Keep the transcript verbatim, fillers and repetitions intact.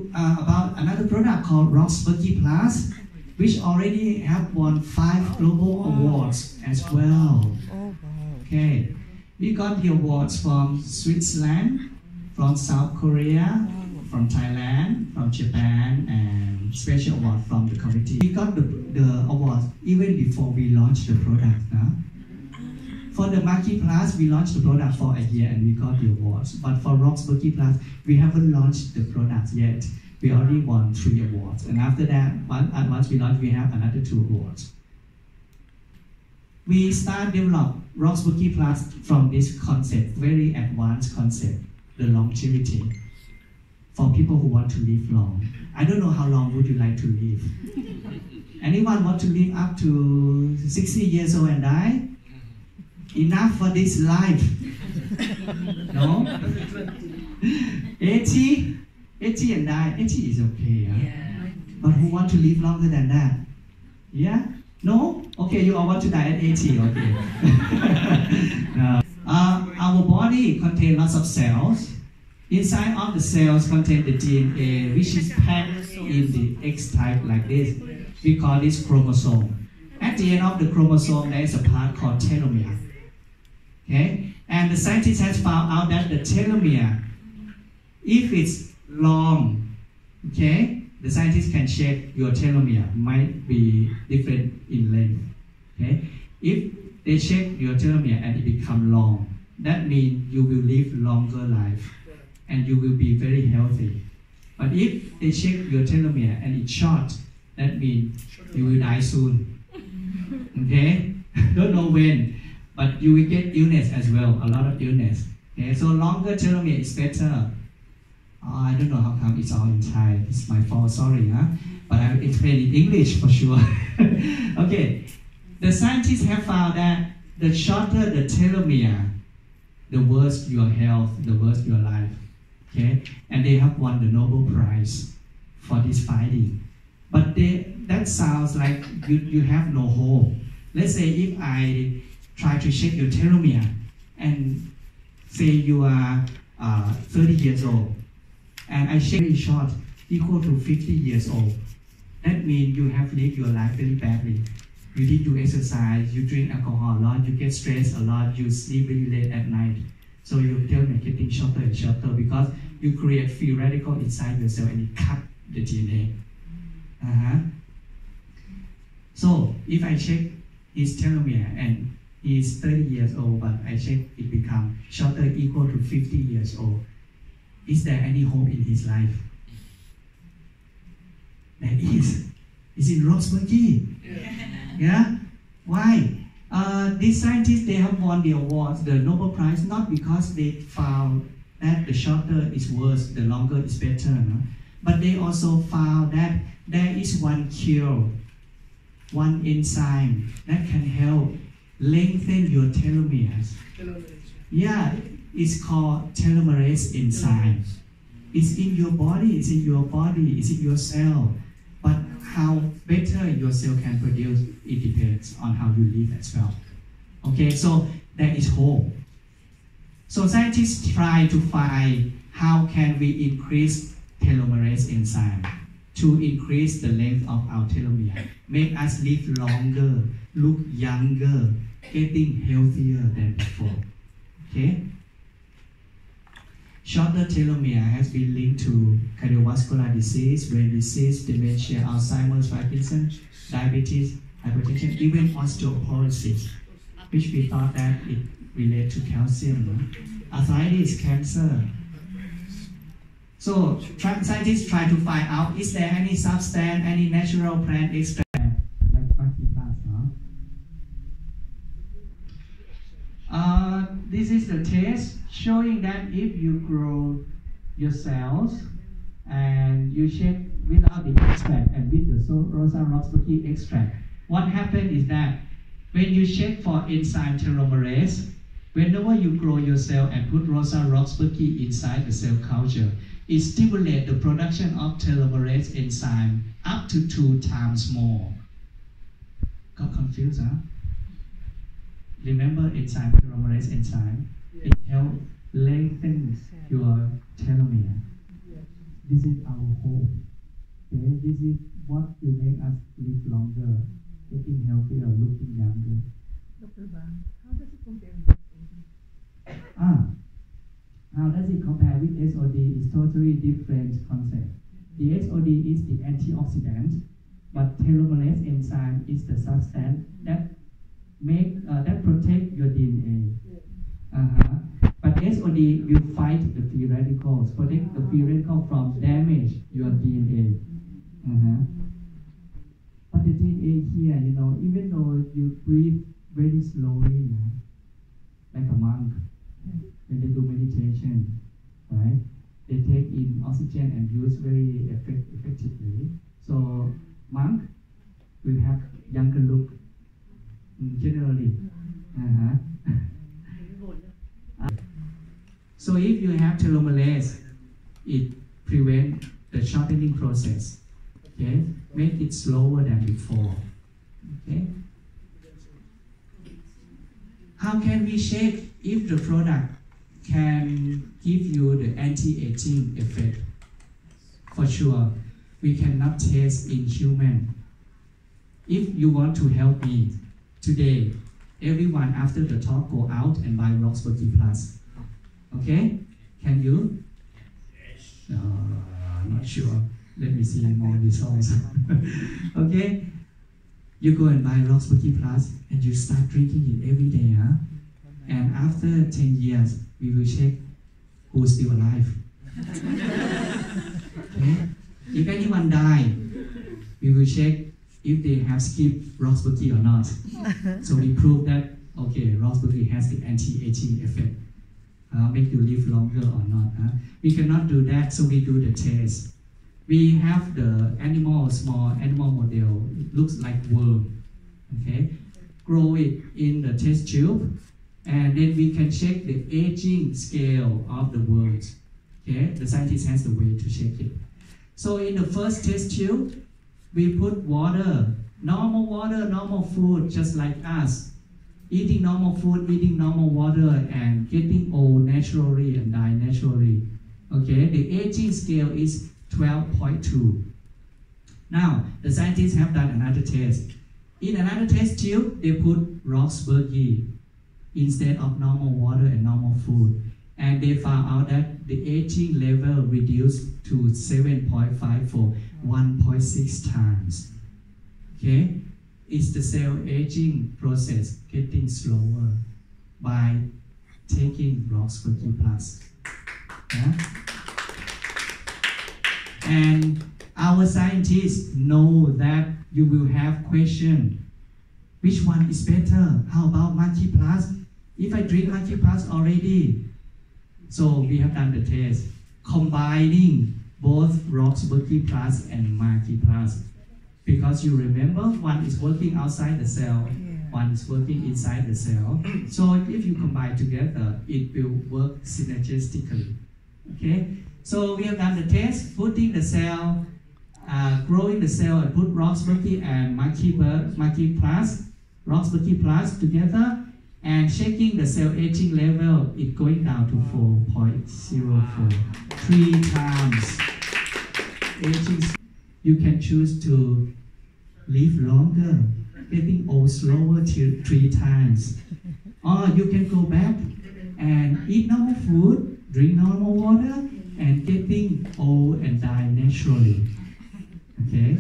Uh, about another product called Roxburghy Plus, which already have won five global awards as well. Okay, we got the awards from Switzerland, from South Korea, from Thailand, from Japan, and special award from the committee. We got the, the awards even before we launched the product. Huh? For the Maki Plus, we launched the product for a year and we got the awards. But for Roxburghy Plus, we haven't launched the product yet. We already won three awards. And after that, once we launch, we have another two awards. We start develop Roxburghy Plus from this concept, very advanced concept, the longevity, for people who want to live long. I don't know how long would you like to live. Anyone want to live up to sixty years old and die? Enough for this life. No? eighty? eighty and die. eighty is okay. Huh? Yeah. But who want to live longer than that? Yeah? No? Okay, you all want to die at eighty. Okay. No. Uh, our body contains lots of cells. Inside of the cells contain the D N A, which is packed in the X type like this. We call this chromosome. At the end of the chromosome, there is a part called telomere. Okay? And the scientist has found out that the telomere, if it's long, okay, the scientist can check your telomere might be different in length. Okay? If they check your telomere and it become long, that means you will live longer life and you will be very healthy. But if they check your telomere and it's short, that means you will die soon. Okay? Don't know when, but you will get illness as well, a lot of illness. Okay? So longer telomere is better. Oh, I don't know how come it's all in Thai. It's my fault, sorry. Huh? But I will explain in English for sure. Okay. The scientists have found that the shorter the telomere, the worse your health, the worse your life. Okay? And they have won the Nobel Prize for this finding. But they, that sounds like you, you have no hope. Let's say if I try to check your telomere and say you are uh, thirty years old, and I check very short, equal to fifty years old. That means you have lived your life very badly. You did do exercise, you drink alcohol a lot, you get stressed a lot, you sleep very late at night. So your telomere getting shorter and shorter because you create free radical inside your cell and it cut the D N A. Uh-huh. So if I check his telomere and he is thirty years old, but I check it become shorter equal to fifty years old, is there any hope in his life? There is. It's in Roxburghy. Yeah. Yeah? Why? Uh, these scientists, they have won the awards, the Nobel Prize, not because they found that the shorter is worse, the longer is better, no? But they also found that there is one cure, one enzyme that can help lengthen your telomeres. Yeah, it's called telomerase enzyme. It's in your body, it's in your body, it's in your cell. But how better your cell can produce, it depends on how you live as well. Okay, so there is hope. So scientists try to find how can we increase telomerase enzyme to increase the length of our telomere, make us live longer, look younger, getting healthier than before. Okay? Shorter telomere has been linked to cardiovascular disease, brain disease, dementia, Alzheimer's, Parkinson's, diabetes, hypertension, even osteoporosis, which we thought that it relates to calcium. No? Arthritis, cancer. So try, scientists try to find out, is there any substance, any natural plant extract like Maki Plus, no? Uh, this is the test showing that if you grow your cells and you check without the extract and with the Rosa Roxburghy extract, what happens is that when you check for enzyme telomerase, whenever you grow your cell and put Rosa Roxburghy inside the cell culture, it stimulates the production of telomerase enzyme up to two times more. Got confused, huh? Remember enzyme, telomerase enzyme? It helps lengthen your telomere. This is our hope. Okay? This is what will make us live longer, getting healthier, looking younger. Doctor Bang, how does it compare with S O D? Ah, how does it compare with S O D? It's totally different concept. The S O D is the antioxidant, but telomerase enzyme is the substance that make uh, that protect your D N A. Uh-huh. But S O D will fight the free radicals, protect the free radical from damage your D N A. Uh-huh. But the D N A here, you know, even though you breathe very slowly, you know, like a monk, when they do meditation, right? They take in oxygen and use very effect effectively. So monk will have younger look, generally. Uh-huh. So if you have telomerase, it prevents the shortening process. Okay, make it slower than before. Okay. How can we check if the product can give you the anti-aging effect? For sure, we cannot test in human. If you want to help me today, everyone after the talk go out and buy Roxburgh Plus. Okay? Can you? Uh, not sure. Let me see more results. Okay? You go and buy Roxburgh Plus and you start drinking it every day, huh? And after ten years, we will check who's still alive. Okay? If anyone die, we will check if they have skipped Roxburgh or not. So we prove that, okay, Roxburgh has the anti-aging effect. Uh, make you live longer or not. Huh? We cannot do that, so we do the test. We have the animal, small animal model. It looks like worm. Okay, grow it in the test tube, and then we can check the aging scale of the worms. Okay, the scientist has the way to check it. So in the first test tube, we put water, normal water, normal food, just like us. Eating normal food, eating normal water, and getting old naturally and die naturally. Okay, the aging scale is twelve point two. Now, the scientists have done another test. In another test tube, they put Roxburgh instead of normal water and normal food. And they found out that the aging level reduced to seven point five for one point six times. Okay? It's the cell aging process getting slower by taking Roxburgh Plus. Yeah? And our scientists know that you will have question. Which one is better? How about Maki Plus? If I drink Maki Plus already, so we have done the test, combining both Roxburgh Plus and Maki Plus. Because you remember, one is working outside the cell, one is working inside the cell. So if you combine together, it will work synergistically. Okay? So we have done the test, putting the cell, uh, growing the cell, and put Roxburgh and Maki, Maki Plus, Roxburgh Plus together, and checking the cell aging level, it going down to four point zero four, three times. Aging, you can choose to live longer, getting old slower till three times. Or you can go back and eat normal food, drink normal water, and getting old and die naturally. Okay?